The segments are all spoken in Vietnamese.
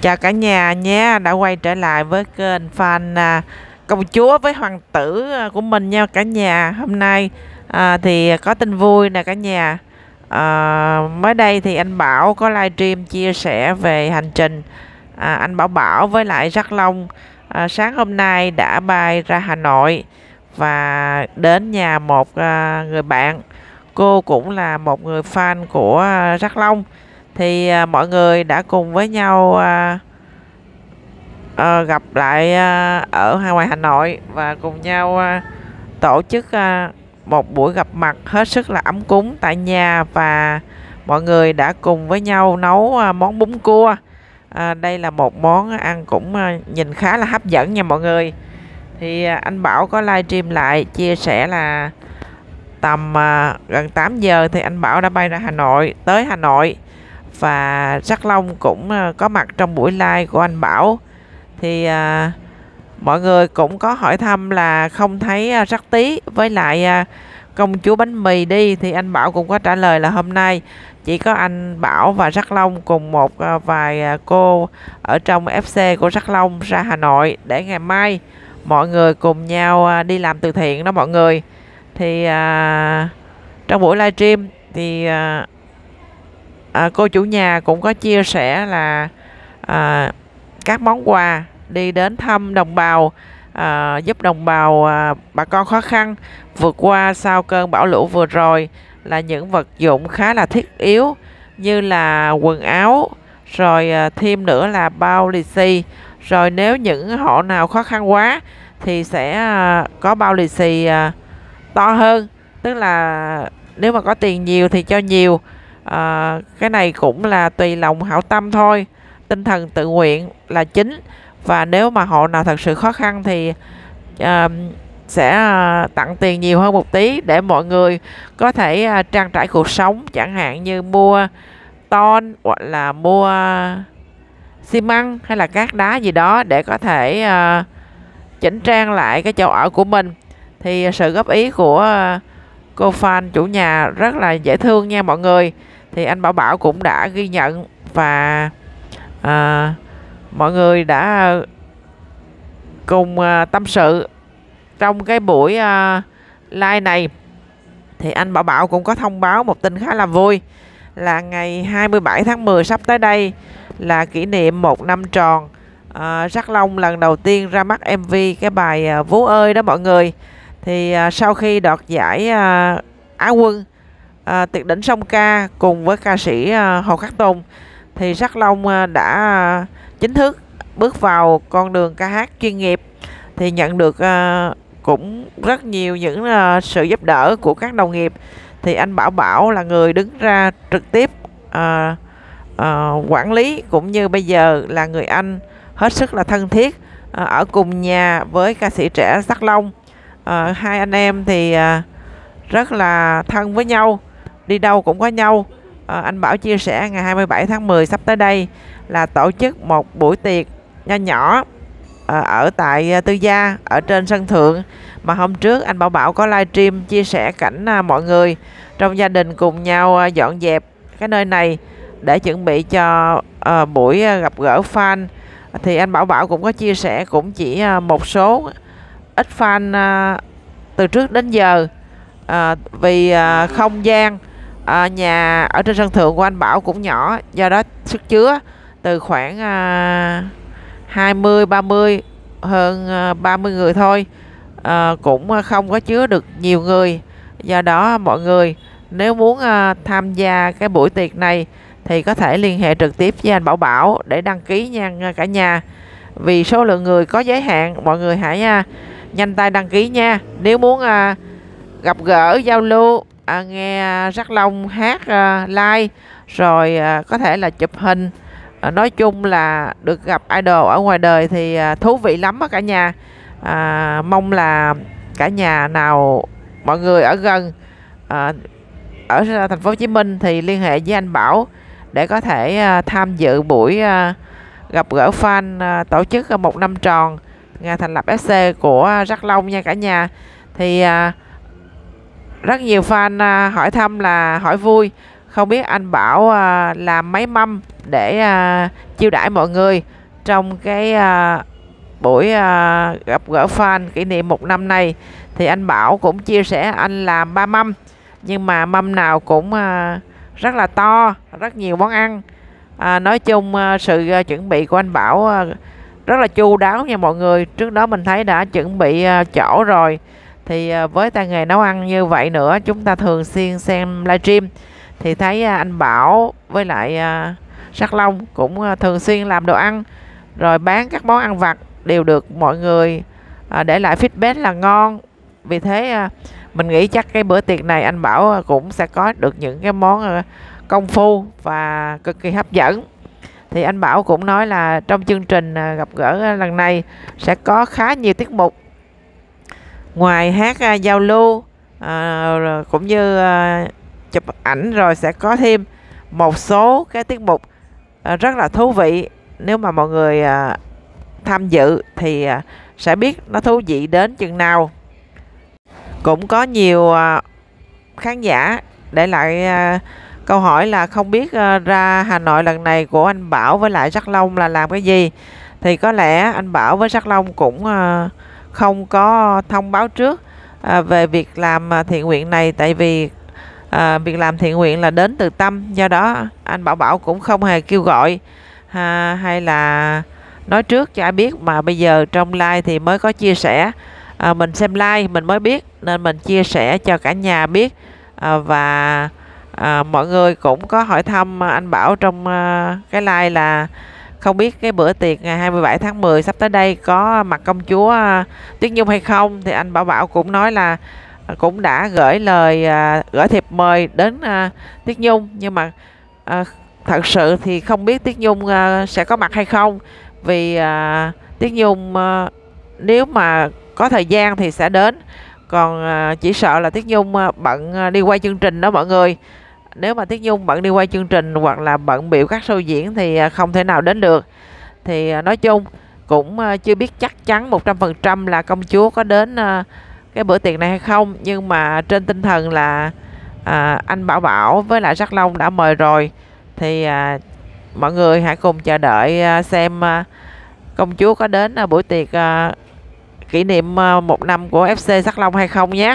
Chào cả nhà nhé, đã quay trở lại với kênh fan công chúa với hoàng tử của mình nha cả nhà. Hôm nay thì có tin vui nè cả nhà. Mới đây thì anh Bảo có livestream chia sẻ về hành trình anh Bảo Bảo với lại Jack Long sáng hôm nay đã bay ra Hà Nội và đến nhà một người bạn. Cô cũng là một người fan của Jack Long. Thì mọi người đã cùng với nhau gặp lại ở ngoài Hà Nội và cùng nhau tổ chức một buổi gặp mặt hết sức là ấm cúng tại nhà, và mọi người đã cùng với nhau nấu món bún cua. Đây là một món ăn cũng nhìn khá là hấp dẫn nha mọi người. Thì anh Bảo có livestream lại chia sẻ là tầm gần 8 giờ thì anh Bảo đã bay ra Hà Nội, tới Hà Nội, và Jack Long cũng có mặt trong buổi live của anh Bảo. Thì mọi người cũng có hỏi thăm là không thấy Jack Tí với lại công chúa bánh mì đi, thì anh Bảo cũng có trả lời là hôm nay chỉ có anh Bảo và Jack Long cùng một vài cô ở trong FC của Jack Long ra Hà Nội để ngày mai mọi người cùng nhau đi làm từ thiện đó mọi người. Thì trong buổi livestream thì cô chủ nhà cũng có chia sẻ là các món quà đi đến thăm đồng bào, giúp đồng bào bà con khó khăn vượt qua sau cơn bão lũ vừa rồi, là những vật dụng khá là thiết yếu như là quần áo, rồi thêm nữa là bao lì xì. Rồi nếu những hộ nào khó khăn quá thì sẽ có bao lì xì to hơn, tức là nếu mà có tiền nhiều thì cho nhiều. Cái này cũng là tùy lòng hảo tâm thôi, tinh thần tự nguyện là chính. Và nếu mà hộ nào thật sự khó khăn thì sẽ tặng tiền nhiều hơn một tí để mọi người có thể trang trải cuộc sống, chẳng hạn như mua ton hoặc là mua xi măng hay là cát đá gì đó để có thể chỉnh trang lại cái chỗ ở của mình. Thì sự góp ý của cô fan chủ nhà rất là dễ thương nha mọi người. Thì anh Bảo Bảo cũng đã ghi nhận, và mọi người đã cùng tâm sự trong cái buổi live này. Thì anh Bảo Bảo cũng có thông báo một tin khá là vui, là ngày 27 tháng 10 sắp tới đây là kỷ niệm 1 năm tròn Jack Long lần đầu tiên ra mắt MV cái bài Vú ơi đó mọi người. Thì sau khi đoạt giải Á quân Tuyệt đỉnh song ca cùng với ca sĩ Hồ Khắc Tùng, thì Jack Long đã chính thức bước vào con đường ca hát chuyên nghiệp. Thì nhận được cũng rất nhiều những sự giúp đỡ của các đồng nghiệp. Thì anh Bảo Bảo là người đứng ra trực tiếp quản lý, cũng như bây giờ là người anh hết sức là thân thiết ở cùng nhà với ca sĩ trẻ Jack Long. Hai anh em thì rất là thân với nhau, đi đâu cũng có nhau. Anh Bảo chia sẻ ngày 27 tháng 10 sắp tới đây là tổ chức một buổi tiệc nho nhỏ ở tại Tư Gia ở trên sân thượng, mà hôm trước anh Bảo Bảo có livestream chia sẻ cảnh mọi người trong gia đình cùng nhau dọn dẹp cái nơi này để chuẩn bị cho buổi gặp gỡ fan. Thì anh Bảo Bảo cũng có chia sẻ cũng chỉ một số ít fan từ trước đến giờ, vì không gian nhà ở trên sân thượng của anh Bảo cũng nhỏ, do đó sức chứa từ khoảng 20-30 hơn 30 người thôi, cũng không có chứa được nhiều người. Do đó mọi người nếu muốn tham gia cái buổi tiệc này thì có thể liên hệ trực tiếp với anh Bảo Bảo để đăng ký nha cả nhà. Vì số lượng người có giới hạn, mọi người hãy nhanh tay đăng ký nha. Nếu muốn gặp gỡ giao lưu, nghe Jack Long hát live, rồi có thể là chụp hình, nói chung là được gặp idol ở ngoài đời thì thú vị lắm á cả nhà. Mong là cả nhà nào mọi người ở gần ở thành phố Hồ Chí Minh thì liên hệ với anh Bảo để có thể tham dự buổi gặp gỡ fan tổ chức 1 năm tròn ngày thành lập FC của Jack Long nha cả nhà. Thì rất nhiều fan hỏi thăm là hỏi vui không biết anh Bảo làm mấy mâm để chiêu đãi mọi người trong cái buổi gặp gỡ fan kỷ niệm 1 năm này. Thì anh Bảo cũng chia sẻ anh làm 3 mâm, nhưng mà mâm nào cũng rất là to, rất nhiều món ăn. Nói chung sự chuẩn bị của anh Bảo rất là chu đáo nha mọi người. Trước đó mình thấy đã chuẩn bị chỗ rồi. Thì với tay nghề nấu ăn như vậy nữa, chúng ta thường xuyên xem livestream thì thấy anh Bảo với lại Sắc Long cũng thường xuyên làm đồ ăn, rồi bán các món ăn vặt đều được mọi người để lại feedback là ngon. Vì thế mình nghĩ chắc cái bữa tiệc này anh Bảo cũng sẽ có được những cái món công phu và cực kỳ hấp dẫn. Thì anh Bảo cũng nói là trong chương trình gặp gỡ lần này sẽ có khá nhiều tiết mục. Ngoài hát giao lưu cũng như chụp ảnh, rồi sẽ có thêm một số cái tiết mục rất là thú vị. Nếu mà mọi người tham dự thì sẽ biết nó thú vị đến chừng nào. Cũng có nhiều khán giả để lại câu hỏi là không biết ra Hà Nội lần này của anh Bảo với lại Sắc Long là làm cái gì. Thì có lẽ anh Bảo với Sắc Long cũng không có thông báo trước về việc làm thiện nguyện này. Tại vì việc làm thiện nguyện là đến từ tâm, do đó anh Bảo cũng không hề kêu gọi hay là nói trước cho ai biết, mà bây giờ trong live thì mới có chia sẻ. Mình xem live mình mới biết nên mình chia sẻ cho cả nhà biết. Và mọi người cũng có hỏi thăm anh Bảo trong cái live là không biết cái bữa tiệc ngày 27 tháng 10 sắp tới đây có mặt công chúa Tuyết Nhung hay không. Thì anh Bảo cũng nói là cũng đã gửi thiệp mời đến Tuyết Nhung, nhưng mà thật sự thì không biết Tuyết Nhung sẽ có mặt hay không. Vì Tuyết Nhung nếu mà có thời gian thì sẽ đến, còn chỉ sợ là Tuyết Nhung bận đi quay chương trình đó mọi người. Nếu mà Tuyết Nhung bận đi quay chương trình hoặc là bận biểu các show diễn thì không thể nào đến được. Thì nói chung cũng chưa biết chắc chắn 100% là công chúa có đến cái bữa tiệc này hay không. Nhưng mà trên tinh thần là anh Bảo với lại Sắc Long đã mời rồi, thì mọi người hãy cùng chờ đợi xem công chúa có đến buổi tiệc kỷ niệm 1 năm của FC Sắc Long hay không nhé.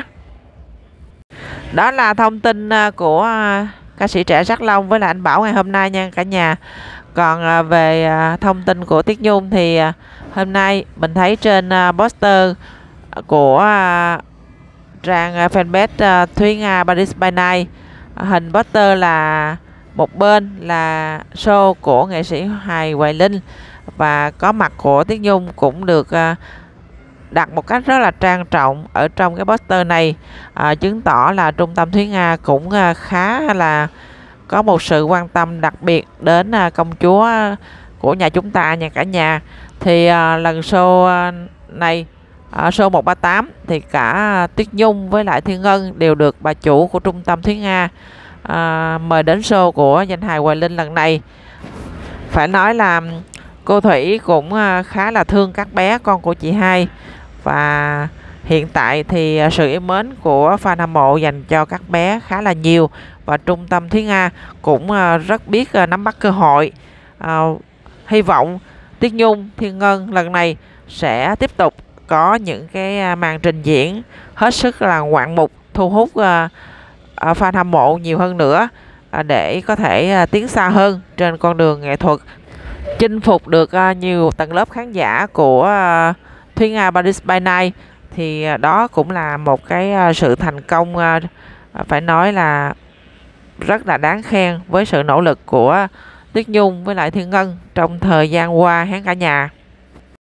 Đó là thông tin của ca sĩ trẻ Sắc Long với lại anh Bảo ngày hôm nay nha cả nhà. Còn về thông tin của Tuyết Nhung thì hôm nay mình thấy trên poster của trang fanpage Thúy Nga Paris by Night, hình poster là một bên là show của nghệ sĩ hài Hoài Linh, và có mặt của Tuyết Nhung cũng được đặt một cách rất là trang trọng ở trong cái poster này, chứng tỏ là trung tâm Thúy Nga cũng khá là có một sự quan tâm đặc biệt đến công chúa của nhà chúng ta nha cả nhà. Thì lần show này, show 138, thì cả Tuyết Nhung với lại Thiên Ngân đều được bà chủ của trung tâm Thúy Nga mời đến show của danh hài Hoài Linh lần này. Phải nói là cô Thủy cũng khá là thương các bé con của chị hai. Và hiện tại thì sự yêu mến của fan hâm mộ dành cho các bé khá là nhiều, và trung tâm Thúy Nga cũng rất biết nắm bắt cơ hội. Hy vọng Tuyết Nhung, Thiên Ngân lần này sẽ tiếp tục có những cái màn trình diễn hết sức là ngoạn mục, thu hút fan hâm mộ nhiều hơn nữa, để có thể tiến xa hơn trên con đường nghệ thuật, chinh phục được nhiều tầng lớp khán giả của Thúy Nga Paris by Night. Thì đó cũng là một cái sự thành công phải nói là rất là đáng khen với sự nỗ lực của Tuyết Nhung với lại Thiên Ngân trong thời gian qua hết cả nhà.